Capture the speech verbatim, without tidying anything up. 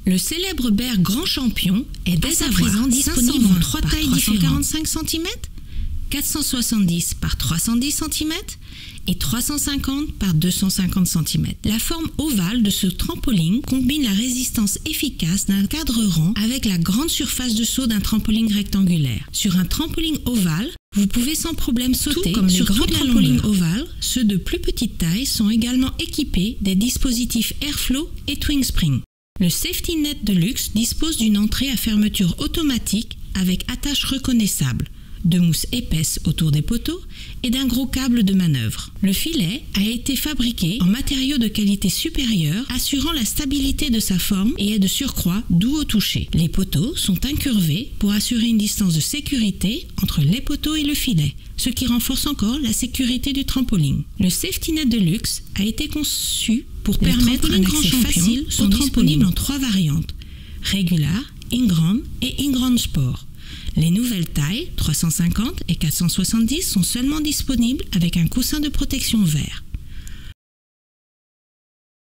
Le célèbre Bear Grand Champion est dès à présent disponible en trois tailles différentes, quarante-cinq centimètres, quatre cent soixante-dix par trois cent dix centimètres et trois cent cinquante par deux cent cinquante centimètres. La forme ovale de ce trampoline combine la résistance efficace d'un cadre rond avec la grande surface de saut d'un trampoline rectangulaire. Sur un trampoline ovale, vous pouvez sans problème sauter. Tout comme les grands trampolines ovales, ceux de plus petite taille sont également équipés des dispositifs Airflow et Twin Spring. Le Safety Net Deluxe dispose d'une entrée à fermeture automatique avec attache reconnaissable, de mousse épaisse autour des poteaux et d'un gros câble de manœuvre. Le filet a été fabriqué en matériaux de qualité supérieure, assurant la stabilité de sa forme et est de surcroît doux au toucher. Les poteaux sont incurvés pour assurer une distance de sécurité entre les poteaux et le filet, ce qui renforce encore la sécurité du trampoline. Le Safety Net Deluxe a été conçu pour les permettre un accès facile au trampoline en trois variantes: Regular, Inground et Inground Sport. Les nouvelles tailles trois cent cinquante et quatre cent soixante-dix sont seulement disponibles avec un coussin de protection vert.